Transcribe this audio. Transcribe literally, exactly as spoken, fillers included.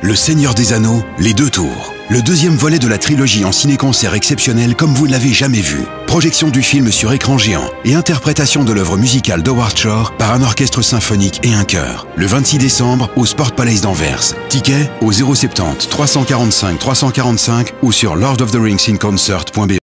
Le Seigneur des Anneaux, Les Deux Tours. Le deuxième volet de la trilogie en ciné-concert exceptionnel comme vous ne l'avez jamais vu. Projection du film sur écran géant et interprétation de l'œuvre musicale d'Howard Shore par un orchestre symphonique et un chœur. Le vingt-six décembre au Sport Palace d'Anvers. Ticket au zéro sept zéro trois cent quarante-cinq trois cent quarante-cinq ou sur lord of the rings in concert point b e.